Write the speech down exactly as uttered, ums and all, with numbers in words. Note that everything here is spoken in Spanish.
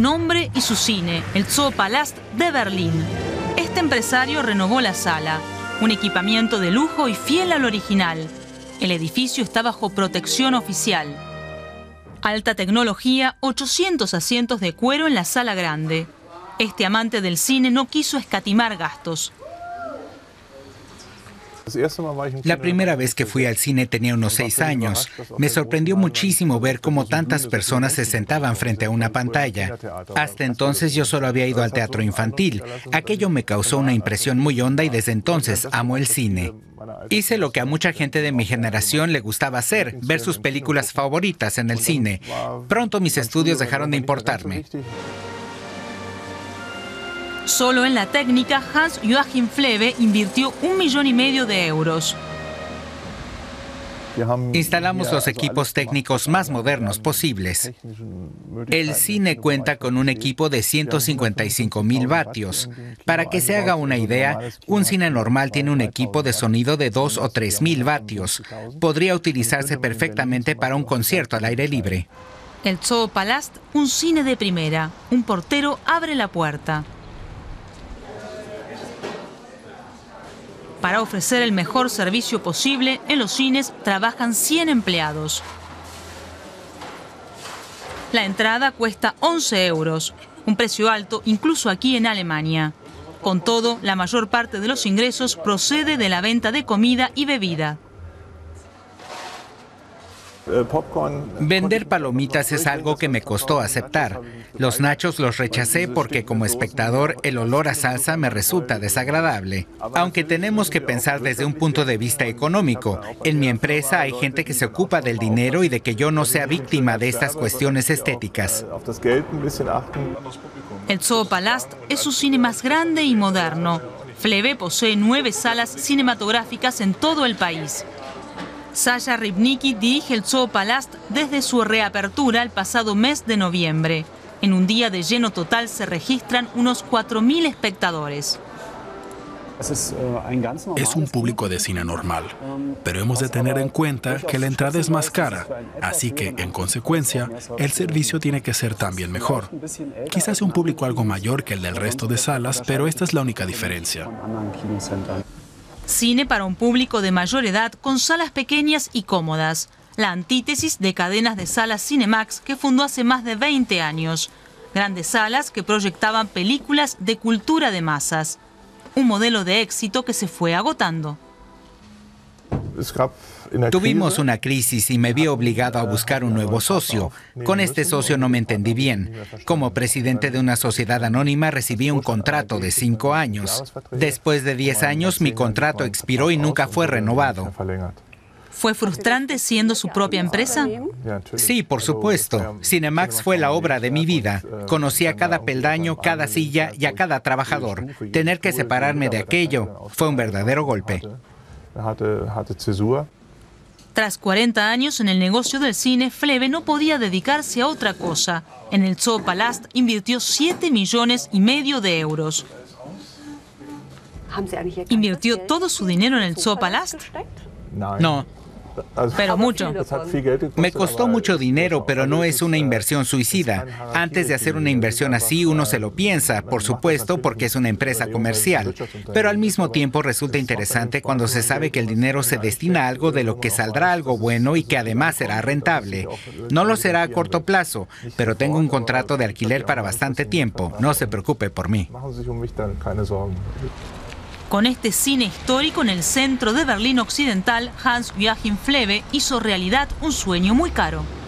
Un hombre y su cine, el Zoopalast de Berlín. Este empresario renovó la sala, un equipamiento de lujo y fiel al original. El edificio está bajo protección oficial. Alta tecnología, ochocientos asientos de cuero en la sala grande. Este amante del cine no quiso escatimar gastos. La primera vez que fui al cine tenía unos seis años. Me sorprendió muchísimo ver cómo tantas personas se sentaban frente a una pantalla. Hasta entonces yo solo había ido al teatro infantil. Aquello me causó una impresión muy honda y desde entonces amo el cine. Hice lo que a mucha gente de mi generación le gustaba hacer, ver sus películas favoritas en el cine. Pronto mis estudios dejaron de importarme. Solo en la técnica, Hans-Joachim Fleve invirtió un millón y medio de euros. Instalamos los equipos técnicos más modernos posibles. El cine cuenta con un equipo de ciento cincuenta y cinco mil vatios. Para que se haga una idea, un cine normal tiene un equipo de sonido de dos o tres mil vatios. Podría utilizarse perfectamente para un concierto al aire libre. El Zoopalast, un cine de primera. Un portero abre la puerta. Para ofrecer el mejor servicio posible, en los cines trabajan cien empleados. La entrada cuesta once euros, un precio alto incluso aquí en Alemania. Con todo, la mayor parte de los ingresos procede de la venta de comida y bebida. Vender palomitas es algo que me costó aceptar. Los nachos los rechacé porque como espectador el olor a salsa me resulta desagradable. Aunque tenemos que pensar desde un punto de vista económico. En mi empresa hay gente que se ocupa del dinero y de que yo no sea víctima de estas cuestiones estéticas. El Zoopalast es su cine más grande y moderno. Fleve posee nueve salas cinematográficas en todo el país. Sasha Rybnicki dirige el Zoopalast desde su reapertura el pasado mes de noviembre. En un día de lleno total se registran unos cuatro mil espectadores. Es un público de cine normal, pero hemos de tener en cuenta que la entrada es más cara, así que, en consecuencia, el servicio tiene que ser también mejor. Quizás sea un público algo mayor que el del resto de salas, pero esta es la única diferencia. Cine para un público de mayor edad con salas pequeñas y cómodas. La antítesis de cadenas de salas Cinemax que fundó hace más de veinte años. Grandes salas que proyectaban películas de cultura de masas. Un modelo de éxito que se fue agotando. Tuvimos una crisis y me vi obligado a buscar un nuevo socio. Con este socio no me entendí bien. Como presidente de una sociedad anónima recibí un contrato de cinco años. Después de diez años mi contrato expiró y nunca fue renovado. ¿Fue frustrante siendo su propia empresa? Sí, por supuesto. Cinemax fue la obra de mi vida. Conocí a cada peldaño, cada silla y a cada trabajador. Tener que separarme de aquello fue un verdadero golpe. Tras cuarenta años en el negocio del cine, Fleve no podía dedicarse a otra cosa. En el Zoopalast invirtió siete millones y medio de euros. ¿Invirtió todo su dinero en el Zoopalast? No. Pero mucho. Me costó mucho dinero, pero no es una inversión suicida. Antes de hacer una inversión así, uno se lo piensa, por supuesto, porque es una empresa comercial. Pero al mismo tiempo resulta interesante cuando se sabe que el dinero se destina a algo de lo que saldrá algo bueno y que además será rentable. No lo será a corto plazo, pero tengo un contrato de alquiler para bastante tiempo. No se preocupe por mí. Con este cine histórico en el centro de Berlín Occidental, Hans-Joachim Fleve hizo realidad un sueño muy caro.